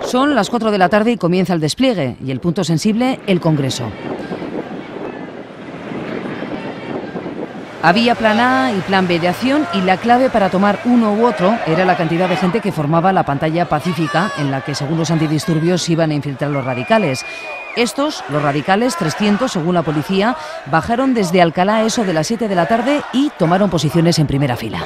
Son las 4 de la tarde y comienza el despliegue, y el punto sensible, el Congreso. Había plan A y plan B de acción, y la clave para tomar uno u otro era la cantidad de gente que formaba la pantalla pacífica en la que, según los antidisturbios, iban a infiltrar los radicales. Estos, los radicales, 300 según la policía, bajaron desde Alcalá a eso de las 7 de la tarde y tomaron posiciones en primera fila.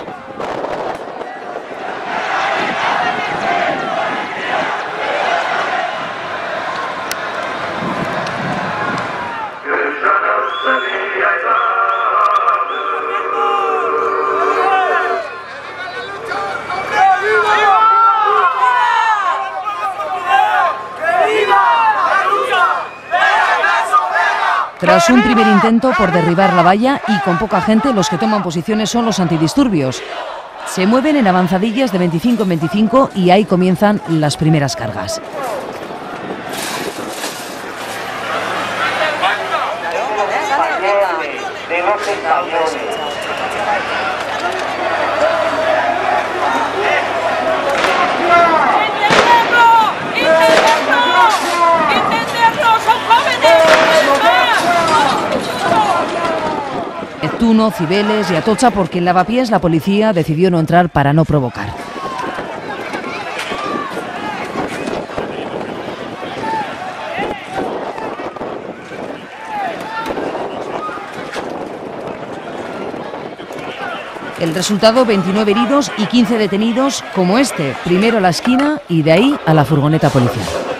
Tras un primer intento por derribar la valla y con poca gente, los que toman posiciones son los antidisturbios. Se mueven en avanzadillas de 25 en 25 y ahí comienzan las primeras cargas. Neptuno, Cibeles y Atocha, porque en Lavapiés la policía decidió no entrar para no provocar. El resultado, 29 heridos y 15 detenidos, como este, primero a la esquina y de ahí a la furgoneta policial.